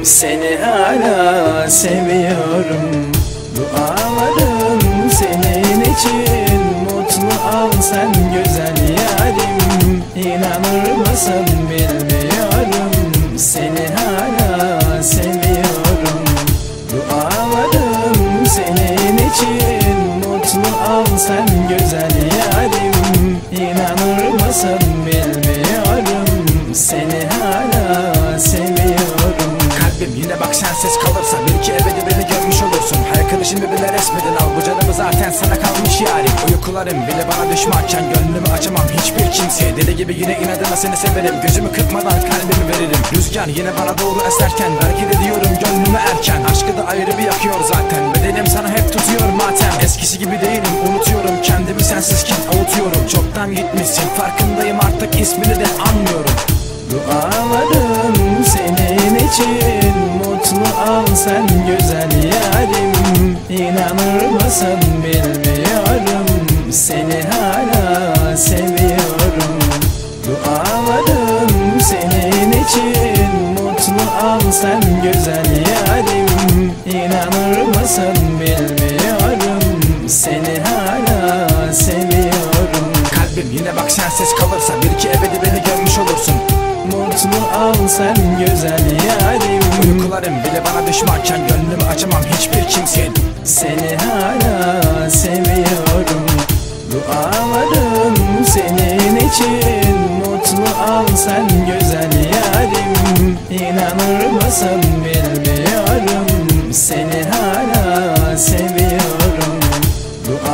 Seni hala seviyorum. Dualarım senin için. Mutlu ol sen güzel yarim. İnanır mısın bilmiyorum. Seni hala seviyorum. Dualarım senin için. Mutlu ol sen güzel yarim. İnanır mısın bilmiyorum. Seni hala seviyorum. Kalbim yine bak sensiz kalırsa bir iki ebedi beni görmüş olursun. Arkadaşın birbirine resmedin, al bu canımı zaten sana kalmış yarim. Uykularım bile bana düşmanken gönlümü açamam hiçbir kimseye. Deli gibi yine inadına seni severim, gözümü kırpmadan kalbimi veririm. Rüzgar yine bana doğru eserken belki de diyorum gönlümü erken. Aşkı da ayrı bir yakıyor zaten, bedenim sana hep tutuyor matem. Eskisi gibi değilim, unutuyorum kendimi sensizken avutuyorum. Çoktan gitmişsin farkındayım, artık ismini de anlıyorum. Dualarım senin için. Mutlu ol sen güzel yarim. İnanır mısın bilmiyorum. Seni hala seviyorum. Dualarım senin için. Mutlu ol sen güzel yarim. İnanır mısın bilmiyorum. Seni hala seviyorum. Kalbim yine bak sensiz kalırsa bir iki ebedi beni görmüş olursun. Mutlu ol sen güzel yarim. Uykularım bile bana düşmanken gönlümü açamam hiçbir kimseye. Seni hala seviyorum. Dualarım senin için. Mutlu ol sen güzel yarim. İnanır mısın bilmiyorum. Seni hala seviyorum.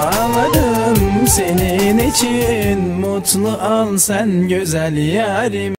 Dualarım senin için. Mutlu ol sen güzel yarim.